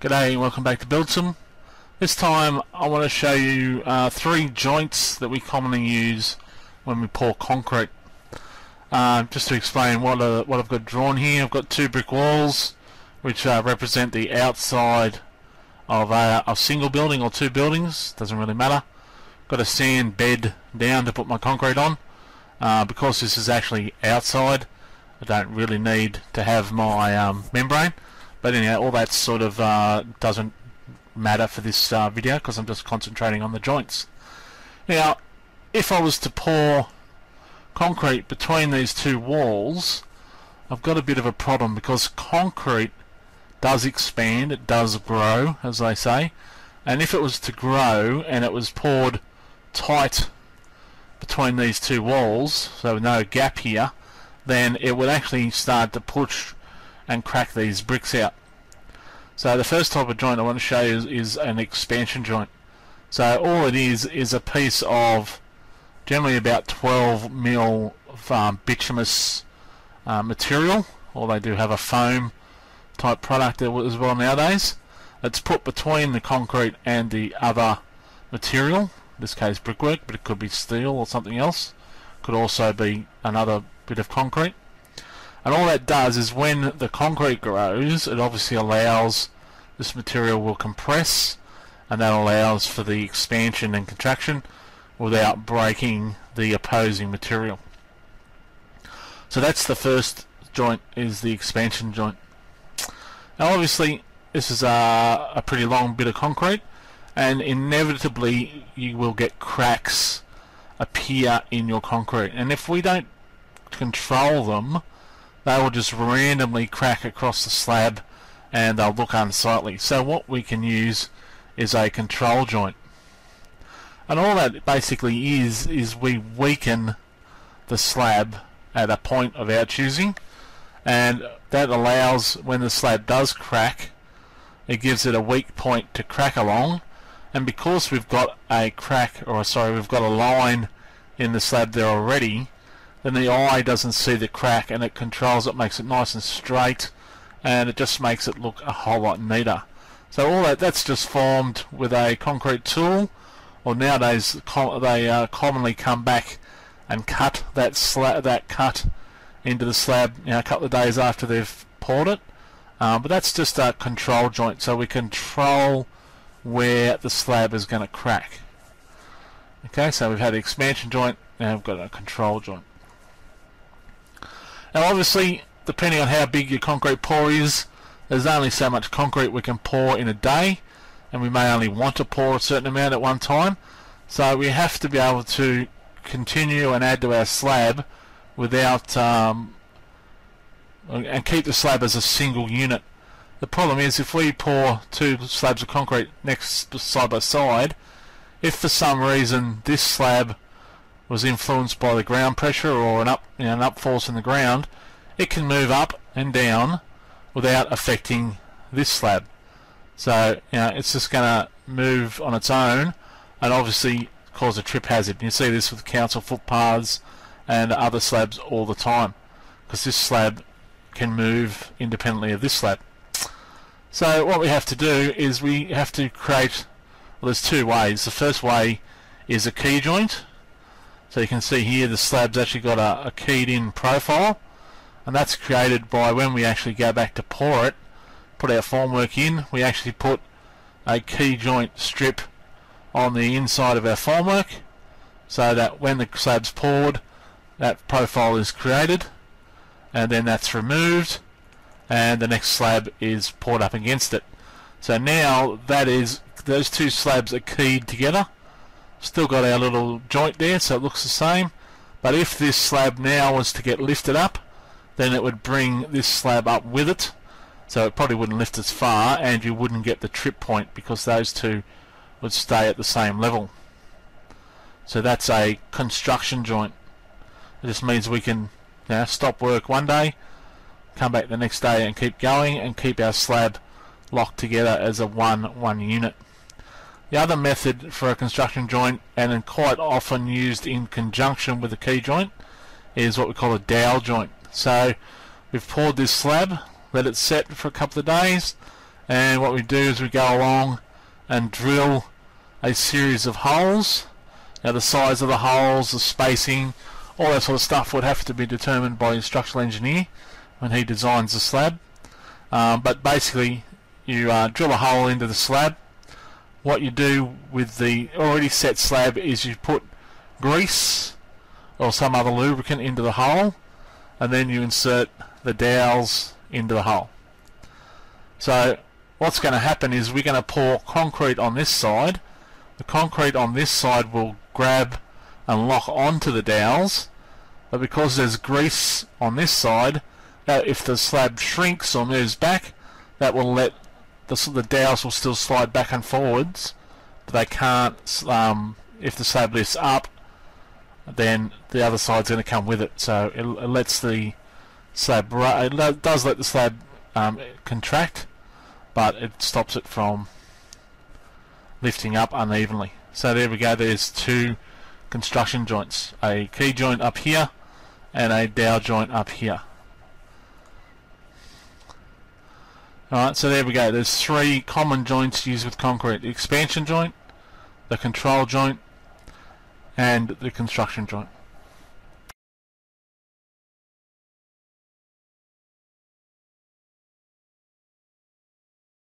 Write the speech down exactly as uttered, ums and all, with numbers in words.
G'day and welcome back to Build Some. This time I want to show you uh, three joints that we commonly use when we pour concrete. Uh, just to explain what, uh, what I've got drawn here, I've got two brick walls which uh, represent the outside of a, a single building or two buildings, doesn't really matter. Got a sand bed down to put my concrete on. Uh, because this is actually outside, I don't really need to have my um, membrane. But anyhow, all that sort of uh, doesn't matter for this uh, video because I'm just concentrating on the joints. Now, if I was to pour concrete between these two walls, I've got a bit of a problem because concrete does expand, it does grow, as they say, and if it was to grow and it was poured tight between these two walls, so no gap here, then it would actually start to push and crack these bricks out. So the first type of joint I want to show you is, is an expansion joint. So all it is is a piece of generally about twelve mil of um, bituminous uh, material, or they do have a foam type product as well nowadays. It's put between the concrete and the other material, in this case brickwork, but it could be steel or something else, could also be another bit of concrete. And all that does is when the concrete grows, it obviously allows this material will compress, and that allows for the expansion and contraction without breaking the opposing material. So that's the first joint, is the expansion joint. Now obviously this is a, a pretty long bit of concrete, and inevitably you will get cracks appear in your concrete, and if we don't control them, they will just randomly crack across the slab and they'll look unsightly. So what we can use is a control joint, and all that basically is is we weaken the slab at a point of our choosing, and that allows, when the slab does crack, it gives it a weak point to crack along. And because we've got a crack, or sorry, we've got a line in the slab there already, then the eye doesn't see the crack, and it controls it, makes it nice and straight, and it just makes it look a whole lot neater. So all that that's just formed with a concrete tool, or nowadays com they uh, commonly come back and cut that slab, that cut into the slab, you know, a couple of days after they've poured it. Um, but that's just a control joint, so we control where the slab is going to crack. Okay, so we've had the expansion joint, now we've got a control joint. Now obviously, depending on how big your concrete pour is, there's only so much concrete we can pour in a day, and we may only want to pour a certain amount at one time. So we have to be able to continue and add to our slab without um, and keep the slab as a single unit. The problem is, if we pour two slabs of concrete next side by side, if for some reason this slab was influenced by the ground pressure or an up, you know, an up force in the ground, it can move up and down without affecting this slab. So you know, it's just going to move on its own and obviously cause a trip hazard. You see this with council footpaths and other slabs all the time, because this slab can move independently of this slab. So what we have to do is we have to create, well, there's two ways. The first way is a key joint. So you can see here the slab's actually got a, a keyed in profile, and that's created by when we actually go back to pour it, put our formwork in, we actually put a key joint strip on the inside of our formwork, so that when the slab's poured, that profile is created, and then that's removed, and the next slab is poured up against it. So now that is, those two slabs are keyed together. Still got our little joint there, so it looks the same, but if this slab now was to get lifted up, then it would bring this slab up with it, so it probably wouldn't lift as far, and you wouldn't get the trip point because those two would stay at the same level. So that's a construction joint. It just means we can, you know, stop work one day, come back the next day and keep going, and keep our slab locked together as a one one unit. The other method for a construction joint, and quite often used in conjunction with a key joint, is what we call a dowel joint. So we've poured this slab, let it set for a couple of days, and what we do is we go along and drill a series of holes. Now the size of the holes, the spacing, all that sort of stuff would have to be determined by a structural engineer when he designs the slab. Um, but basically you uh, drill a hole into the slab. What you do with the already set slab is you put grease or some other lubricant into the hole, and then you insert the dowels into the hole. So what's going to happen is we're going to pour concrete on this side. The concrete on this side will grab and lock onto the dowels, but because there's grease on this side, uh, if the slab shrinks or moves back, that will let the, the dowels will still slide back and forwards, but they can't. Um, if the slab lifts up, then the other side's going to come with it. So it, it lets the slab, it does let the slab um, contract, but it stops it from lifting up unevenly. So there we go. There's two construction joints, a key joint up here and a dowel joint up here. Alright, so there we go. There's three common joints used with concrete: the expansion joint, the control joint, and the construction joint.